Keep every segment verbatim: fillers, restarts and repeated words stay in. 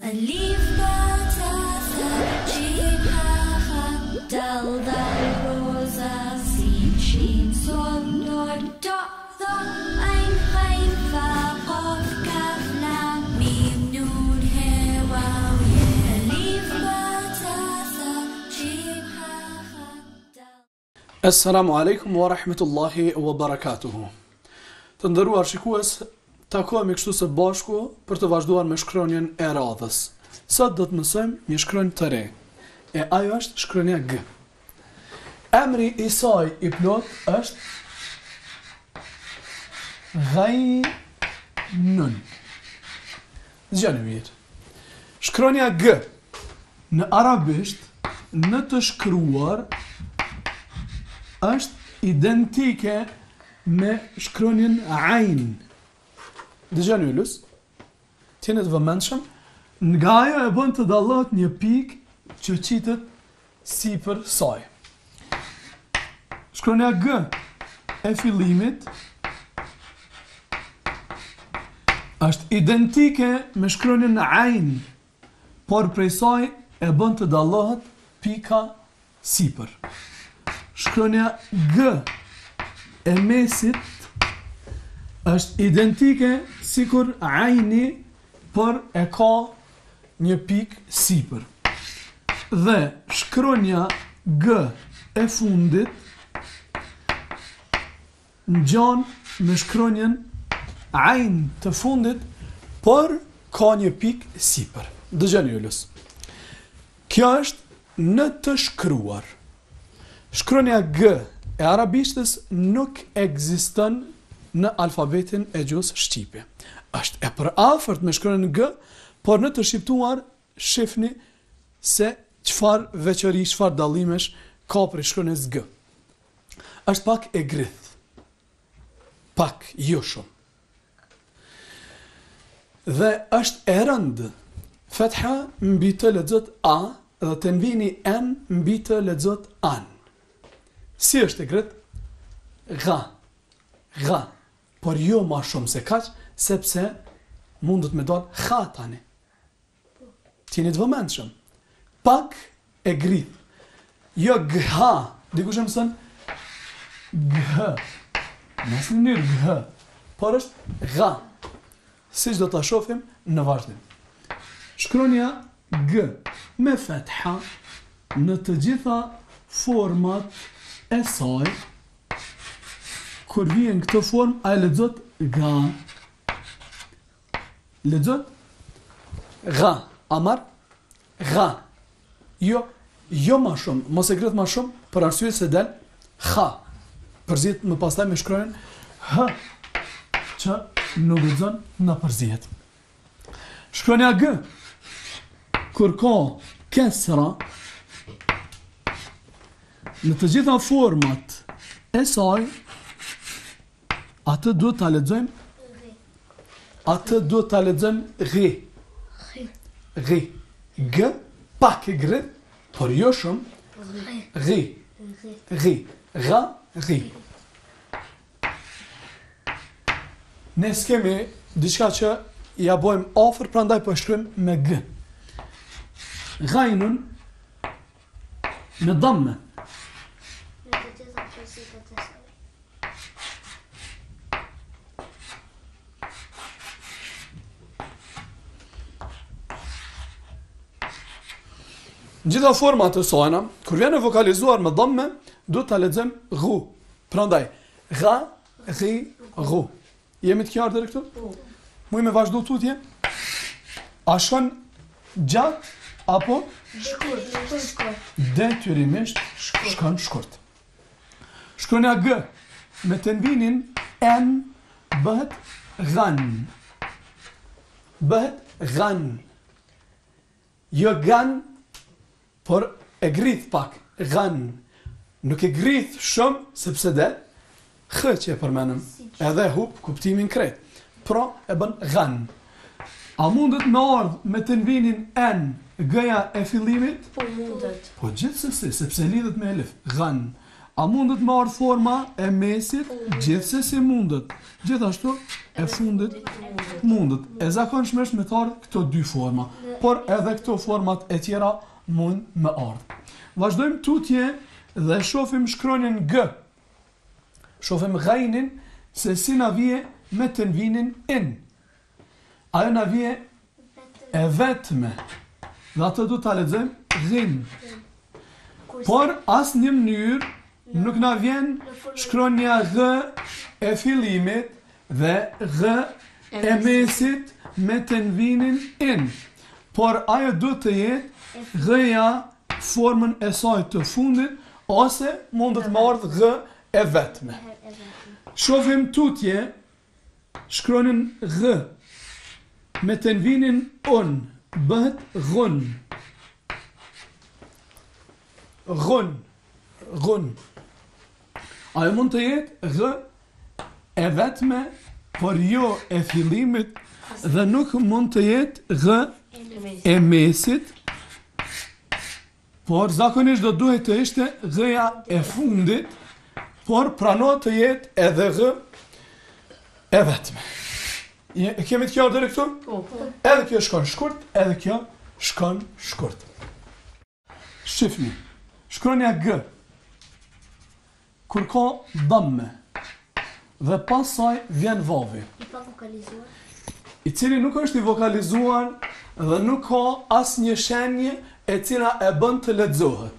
ألف باء تاء ثاء جيم ها خاء دال ذال روزا سين شين صاد نون تاء ثاء عين غين فاء قاف كاف لام ميم نون هاء واو ياء ألف باء تاء ثاء جيم ها خاء دال. Assalamu alaikum wa rahmetullahi wa barakatuhu. Të nderuar shikues, takohemi kështu së bashku për të vazhduar me shkronjën e radhës. Sot do të mësojmë një shkronjë të re, e ajo është shkronja G. Emri i saj i plot është ghainun. Dëgjoni mirë. Shkronja G në arabisht në të shkruar është identike me shkronjën ajn. Dëgjoni ulus, tjene të vëmendshëm, nga ajo e bën të dallohet një pikë që qitet sipër saj. Shkronja G e fillimit është identike me shkronjën ajn, por prej saj e bën të dallohet pika sipër. Shkronja G e mesit është identike sikur ajni, por e ka një pikë sipër. Dhe shkronja G e fundit ngjan me shkronjën ajn të fundit, por ka një pikë sipër. Dëgjoni ulës. Kjo është në të shkruar. Shkronja G e arabishtës nuk ekziston në alfabetin e gjuhës shqipe. Është e përafërt me shkronjën G, por në të shqiptuar shihni se çfarë veçori, çfarë dallimesh ka për shkronjën G. Është pak e grith. Pak, jo shumë. Dhe është e rëndë. Fetha mbi të lexohet a dhe tenvini n mbi të lexohet an. Si është e grith? Gha. Gha. Por jo ma shumë se kaq, sepse mundet me dalë kha tani. Tjeni të vëmendshëm. Pak e grith. Jo gha. Dikush e mëson gh. Nësë në njërë gh. Por është gha. Si që do të shofim në vazhdim. Shkronja G me fetha në të gjitha format e saj, kur vjen këtë formë, a e lexohet ga. Lexohet ga, amar ga. Jo, jo më shumë, mos e gret më shumë, për arsye se del ha. Përzihet më pastaj me shkronjën h, që nuk lexon në përzihet. Shkronja G, kur ka kesra, në të gjitha format e saj, atë duhet ta lexojmë atë duhet ta lexojmë ghi. Ghi. G pak e grith, por jo shumë. Ghi. Ghi. Gha, ghi. Ne s'kemi diçka që ja bojmë afër, prandaj po e shkruajmë me G. Ghainun me dhamme. Në gjitha format të sajna, kur vjen e vokalizuar me dhamme, duhet ta lexojmë ghu. Prandaj, gha, ghi, ghu. Jemi të qartë deri këtu? Muj me vazhdu tutje? A shkon gjatë apo shkurt? Shkurt. Detyrimisht shkon shkurt. Shkronja G me tenvinin n bëhet ghan. Bëhet ghan. Jo gan, por e grith pak, ghan. Nuk e grith shumë, sepse dhe khë që e përmenëm, edhe hup kuptimin krejt. Pra e bën ghan. A mundet me ardhë me tenvinin n, gëja e fillimit? Po mundet. Po gjithsesi, sepse lidhet me elif, ghan. A mundet me ardhë forma e mesit? Gjithsesi mundet. Gjithashtu e fundit mundet. E zakonshmërisht me të ardhë këto dy forma, por edhe këto format e tjera mund me ardhë. Vazhdojmë tutje dhe shohim shkronjën G. Shohim gajnin se si na vije me tenvinin in. Ajo na vije e vetme. Dhe atë du ta lexojmë ghin. Por asë një mënyrë nuk na vjen shkronja G e fillimit dhe G e mesit me tenvinin in. Por ajo du të jetë G-ja formën e saj të fundit, ose mundet më ardhë G e vetme. Shohim tutje shkronjën G me tenvinin un, bëhet ghun. Ghun, ghun. Ajo mund të jetë G e vetme, por jo e fillimit, dhe nuk mund të jetë G e mesit, por zakonisht do duhet të ishte G-ja e fundit, por pranohet të jetë edhe G e vetme. E kemi të kjo deri këtu? Edhe kjo shkon shkurt, edhe kjo shkon shkurt. Shifni, shkronja G, kur ka dhamme, dhe pas saj vjen vavi, I pa vokalizuar. i cili nuk është i vokalizuar dhe nuk ka as një shenje e cila e bën të lexohet.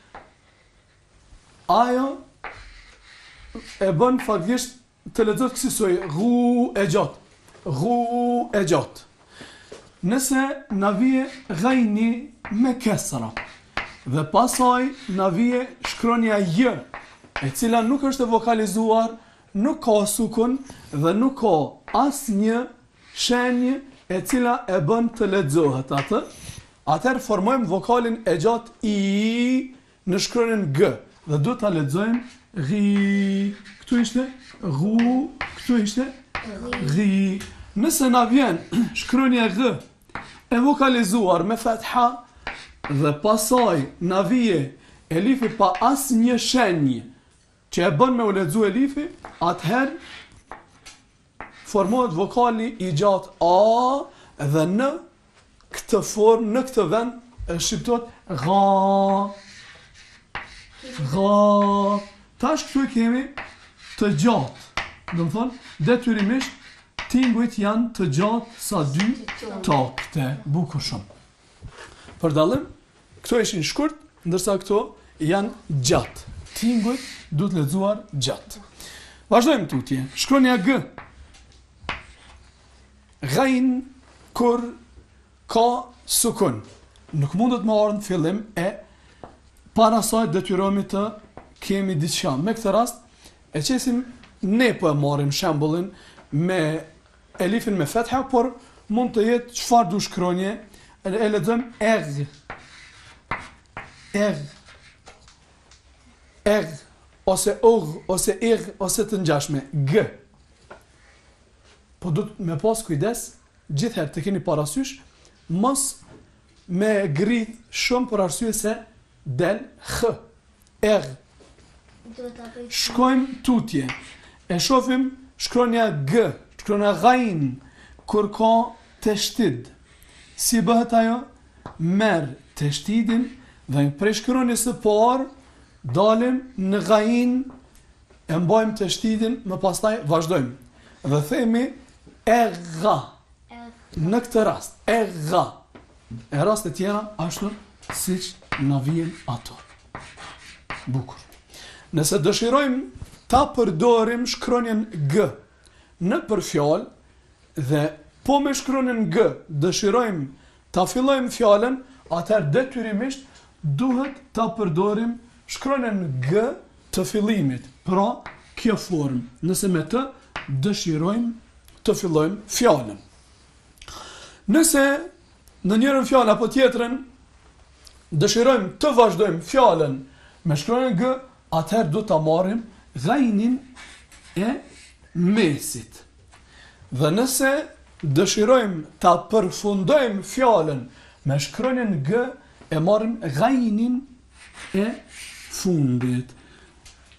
Ajo e bën faktisht të lexohet kësaj rru e gjatë, rru e gjatë. Nëse na vije gajni me kesra dhe pasaj na vije shkronja J, e cila nuk është e vokalizuar, nuk ka sukun dhe nuk ka as një shenjë e cila e bën të lexohet atë, atëherë formojmë vokalin e gjatë I në shkronjën G dhe do ta lexojmë ri. Këtu ishte ru, këtu ishte ri. Nëse na vjen shkronja G e vokalizuar me fatha dhe pasaj na vije elifi pa as një shenjë që e bën me u lexu elifi, atëherë formohet vokali i gjatë A dhe në këtë formë, në këtë vend shqiptohet gha. Gha. Tash këtu kemi të gjatë. Do të thonë, detyrimisht tingujt janë të gjatë sa dy takte. Bukur shumë. Për dallim, këto ishin shkurt, ndërsa këto janë gjatë. Tingujt duhet lexuar gjatë. Vazhdojmë tutje. Shkronja G. Gajn kur ka sukun. Nuk mundet më ardhë në fillim e para saj detyrohemi të kemi diçka. Me këtë rast, e qesim ne po e marrim shembullin me elifin me fetha, por mund të jetë çfarë du shkronje, e lexojmë erg. Erg. Erg, ose og, ose ir, ose të ngjashme, G. Po du të me pas kujdes, gjithherë të keni parasysh, mos me grit shumë për arsye se del H. R. Shkojmë tutje. E shohim shkronja G, shkronja gajn, kur ka të shtid. Si bëhet ajo? Merë të shtidin dhe prej shkronjës së parë dalim në gajn, e mbajmë të shtidin, më pastaj vazhdojmë. Dhe themi e gha. Në këtë rast, e gha. E rast e tjera, ashtu siç na vjen ato. Bukur. Nëse dëshirojmë ta përdorim shkronjën G në përfjalë dhe po me shkronjën G dëshirojmë ta fillojmë fjalën, atëherë detyrimisht duhet ta përdorim shkronjën G të fillimit. Pra, kjo formë, nëse me të dëshirojmë të fillojmë fjalën. Nëse në njërën fjalë apo tjetrën dëshirojmë të vazhdojmë fjalën me shkronjën G, atëherë do ta marrim gajnin e mesit. Dhe nëse dëshirojmë ta përfundojmë fjalën me shkronjën G, e marrim gajnin e fundit.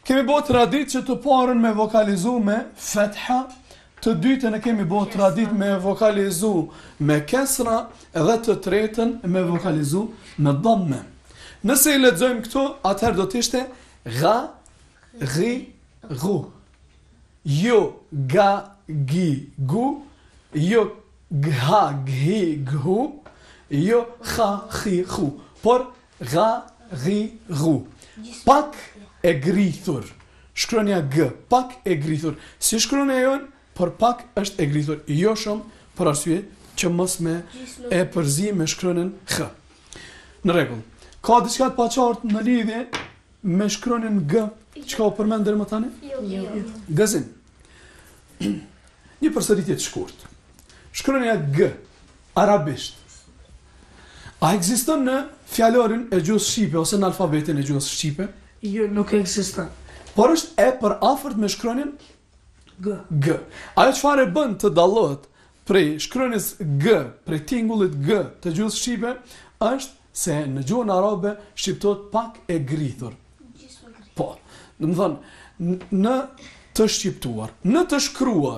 Kemi bo tradit që të parën me vokalizu me fetha, të dytën e kemi bo tradit me vokalizu me kesra, edhe të tretën me vokalizu me dhamme. Nëse i lexojmë këtu, atëherë do të ishte gha, ghi, ghu. Jo ga, gi, gu, jo gha, ghi, ghu, jo kha, khi, khu. Por gha, ghi, ghu. Pak e grithur. Shkronja g, pak e grithur. Si shkronja jonë, por pak është e grithur. Jo shumë, për arsye që mos me e përzi me shkronjën h. Në rregull. Ka diçka të paqartë në lidhje me shkronjën g, çka u përmend deri më tani? Jo, jo. Gazim. Një përsëritje të shkurt. Shkronja g, arabisht. A ekziston në fjalorin e gjuhës shqipe ose në alfabetin e gjuhës shqipe? Jo, nuk ekziston. Por është e për afërt me shkronjën G. g. Ajo çfarë bën të dallohet prej shkronjës g, prej tingullit g të gjuhës shqipe, është se në gjuhën arabe shqiptohet pak e grithur. Po, do të thonë në të shqiptuar, në të shkruar.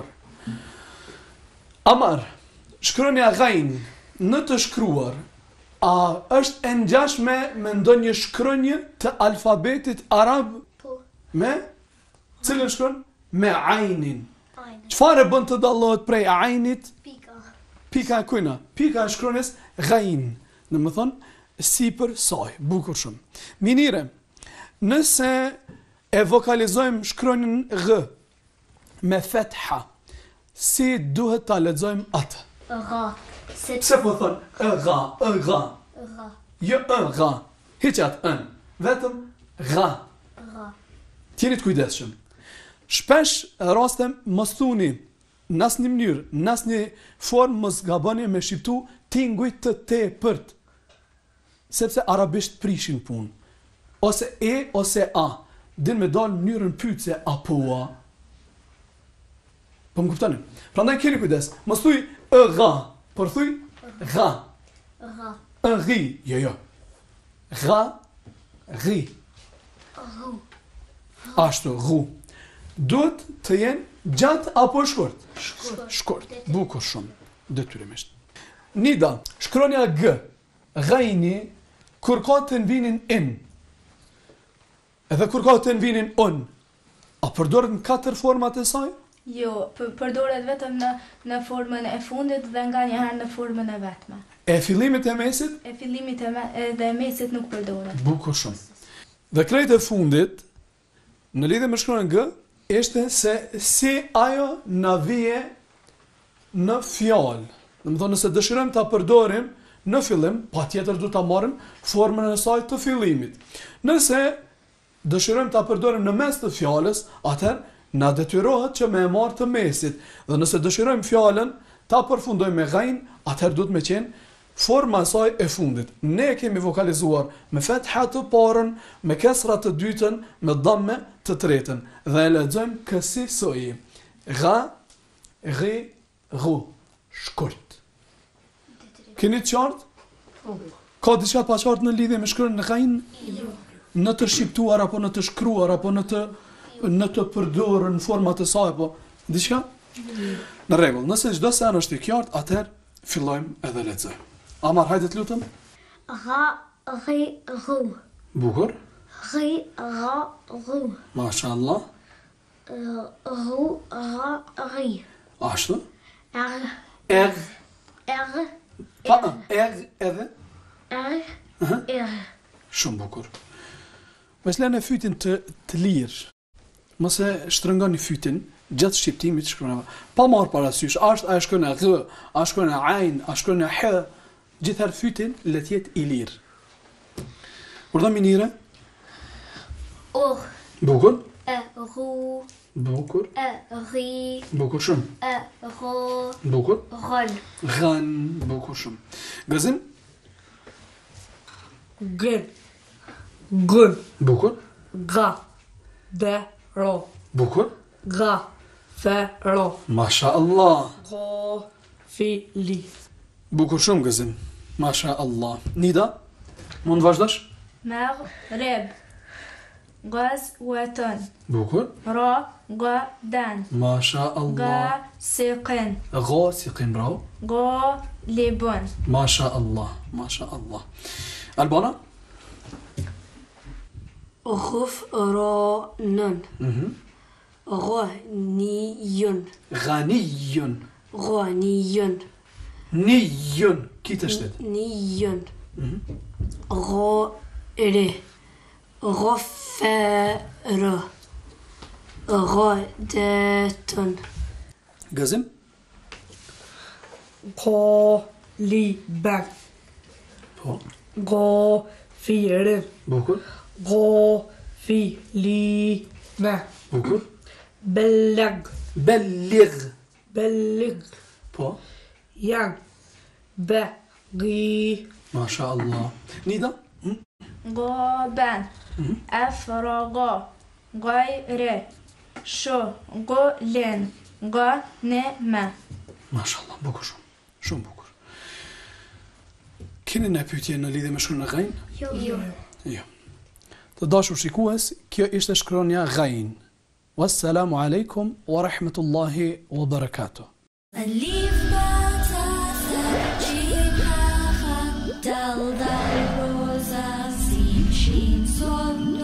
Amar, shkronja ghain në të shkruar, a është e ngjashme me ndonjë shkronjë të alfabetit arab? Po. Me cilën shkron? Me ajnin. Ajn. Çfarë bën të dallohet prej ajnit? Pika. Pika e kujna? Pika e shkronjës ghain. Në më thonë, si për saj, bukur shumë. Minire, nëse e vokalizojmë shkronjën g me fetha, si duhet ta lexojmë atë? Gha. Se Pse po thonë e gha, e gha, gha. jo e gha, hiq atë ën, vetëm gha. Gha. Tjeni të kujdesshëm. Shpesh rastem mos thuni në asnjë mënyrë, në asnjë formë mos gaboni me shqiptu tingujt të tepërt. Sepse arabisht prishin punë. Ose e ose a. Din me dalë në mënyrën pyetse apo a. Po më kuptoni? Prandaj keni kujdes. Mos thuj e gha, por thuj gha. Gha. E ghi, jo jo. Gha, ghi. Ghu. Ashtu, ghu. Duhet të jenë gjatë apo shkurt? Shkurt. Shkurt. Bukur shumë. Detyrimisht. Nida, shkronja g. Ghaini, kur ka të nëvinin in, edhe kur ka të nëvinin un, a përdoret në katër format e saj? Jo, për- përdoret vetëm në, në formën e fundit dhe nga njëherë në formën e vetme. E fillimit e mesit? E fillimit e me, e- dhe e mesit nuk përdoret. Bukur shumë. Dhe krejt e fundit, në lidhje me shkronjën g, ishte se si ajo na vije në fjalë. Dhe më thonë, nëse dëshirojmë ta përdorim në fillim, pa tjetër du ta marrim formën e saj të fillimit. Nëse dëshirojmë ta përdorim në mes të fjalës, atëherë na detyrohet që me e marrë të mesit. Dhe nëse dëshirojmë fjalën ta përfundojmë me ghain, atëherë duhet me qenë forma e saj e fundit. Ne kemi vokalizuar me fetha të parën, me kesra të dytën, me dhamme të tretën. Dhe e lexojmë kësi soji. Gha, ghi, ghu. Shkurt. Keni të qartë? Ka diçka të paqartë në lidhje me shkronjën e ghain? Jo. Në të shqiptuar apo në të shkruar apo në të në të përdorur në format e saj apo diçka? Në rregull, nëse çdo se anë është i qartë, atëherë fillojmë edhe lexojmë. Amar, hajde të lutem. Gha. Ghi. Ghu. Bukur. Ghi. Gha. Ghu. Mashallah. Ghu. Gha. Ghi. Ashtu. Er. Er. Er. Pa, er edhe. Er. Er. Shumë bukur. Mos lënë fytin të të lirë. Mos e shtrëngoni fytin gjatë shqiptimit të shkronjave. Pa marrë parasysh, a është a shkron e g, a shkron e ajn, a shkron e h, gjithëherë fytin le të jetë i lirë. Urdhë minire? Or. Bukur. E. Ghu. Bukur. E. Ghi. Bukur shumë. E. Gho. Bukur. Ghan. Ghan, bukur shumë. Gazim? Gën. Gën. Bukur. Ga. De. Ro. Bukur. Ga. Fe. Ro. Masha Allah. Go. Fi. Li. Bukur shumë gazim. Masha Allah. Nida, mund vazhdash? Merë, reb. غزوة بوكر رغدا ما شاء الله غاسق غاسق راو غالب ما شاء الله ما شاء الله البانا غفران مهم. غني غني غني ني كي تشتد ني غير غفار غداة قزم غالبا بو. غافر بوكر غافلين بوكر بلغ بلغ بلغ بو. ينبغي ما شاء الله نيدا غابا أفرغ غير شغل غنم ما شاء الله بوكر شو شو بوكر كنا نبيتينا lidhe me shumë në gajin? Jo. Jo. Jo. Të dashur shikues, kjo ishte shkronja gajin. Wassalamu alaikum wa rahmatullahi wa barakatuh. ألف باء تاء ثاء جيم ها خا دال دال روزا سين شين صاد